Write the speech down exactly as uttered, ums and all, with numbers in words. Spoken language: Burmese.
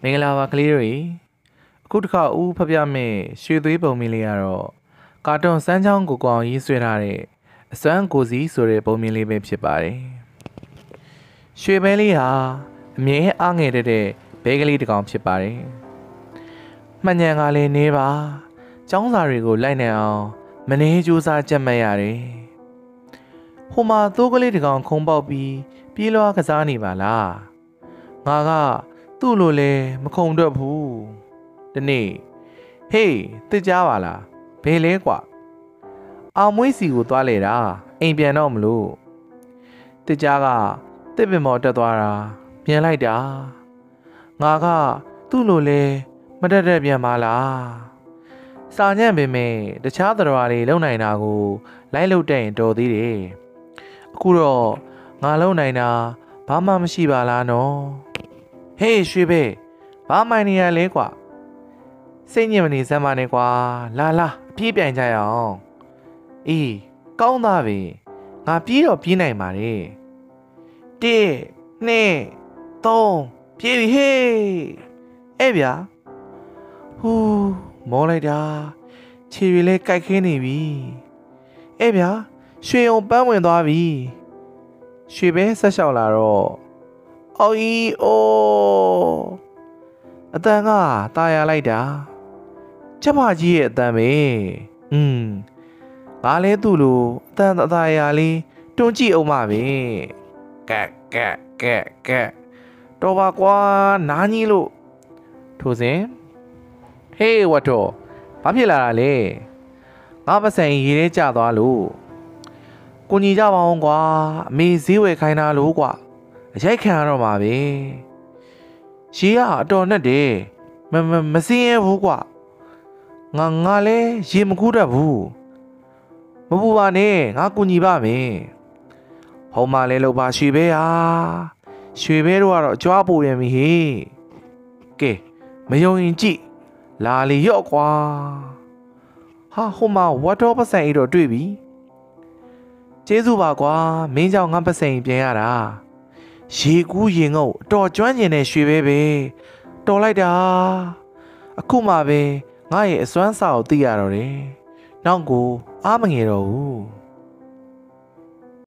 မင်္ဂလာပါကလေးတွေအခုတစ်ခါဦးဖပြမဲ့ရွှေသွေးပုံမြင်လေးကတော့ကာတွန်းစမ်းချောင်းကိုကောင်ရေးဆွဲထားတဲ့အစွမ်းကိုစီဆိုတဲ့ပုံမြင်လေးပဲဖြစ်ပါတယ်ရွှေဘဲလေးဟာအမြဲအားငယ်တဲ့ဘဲကလေးတစ်ကောင်ဖြစ်ပါတယ်မှန်ညံကလည်းနေပါចောင်းစာတွေကိုလိုက်နေအောင်မနေကြိုးစားကြက်မှတ်ရတယ်ဟိုမှာသိုးကလေးတစ်ကောင်ခုံပေါက်ပြီးပြေးလွှားကစားနေပါလားငါကသူ့လိုလဲမခုံတော့ဘူးဒီနေ့ဟေးသိကြပါလားဘယ်လဲကွာအောင်မွေးစီကိုသွားလေတာအိမ်ပြန်တော့မလို့သိကြကတစ်ပင်မော်တက်သွားတာပြန်လိုက်တာငါကသူ့လိုလဲမတက်တက်ပြန်ပါလားစာညံ့ပင်မဲ့တခြားသတ္တဝါတွေလုံနိုင်တာကိုလိုက်လုတဲ့ရင်တော်သေးတယ်အခုတော့ငါလုံနိုင်တာဘာမှမရှိပါလားနော်ဟေးရွှေဘဲဘာမိုင်နေရလဲကွာစိတ်ညစ်မနေစမ်းပါနဲ့ကွာလာလာအပြေးပြိုင်ကြရအောင်အေးကောင်းသားပဲငါပြေးတော့ပြေးနိုင်ပါတယ်တစ်နှစ်သုံးပြေးပြီဟေးအဲ့ဗျာဟူးမောလိုက်တာခြေတွေလဲကြိုက်ခင်းနေပြီအဲ့ဗျာရွှေအောင်ပန်းဝင်သွားပြီရွှေဘဲဆက်လျှောက်လာတော့အော်ဤအိုးအတန်ကตายရလိုက်တာချက်မကြီးရဲ့အတန်ပဲอืมငါလဲသူ့လိုအတန်တသားရလေးတွန်းကြည့်အောင်ပါပဲကက်ကက်ကက်ကက်တော်ပါကွာနားကြီးလို့ထို့စဉ်ဟေးဝတ်တော်ဘာဖြစ်လာတာလဲငါပစံရေထဲကျသွားလို့ကိုညီကြပါအောင်ကွာအမေဈေးဝယ်ခိုင်းတာလို့ကွာအရိုက်ခံရတော့မှာပဲရေကအတော်နဲ့တယ်မမမစင်းရဘူးကွာငါငါလဲရေမကူးတတ်ဘူးမပူပါနဲ့ငါကူညီပါမယ်ဟောမလဲလို့ပါရွှေဘဲဟာရွှေဘဲတို့ကတော့အကြွားပို့ပြန်ပြီဟေးကဲမယုံရင်ကြည့်လာလေရော့ကွာဟာဟိုမှာဝတ်တော်ပစံအိတော့တွေ့ပြီကျေးဇူးပါကွာမင်းကြောင့်ငါပစံပြန်ရတာရေကူးရင်ငုံအတော်ကျွမ်းကျင်တဲ့ရွှေပဲပဲတော်လိုက်တာအခုမှပဲငါရဲ့အစွမ်းစာကိုသိရတော့တယ်နောက်ကိုအားမငယ်တော့ဘူး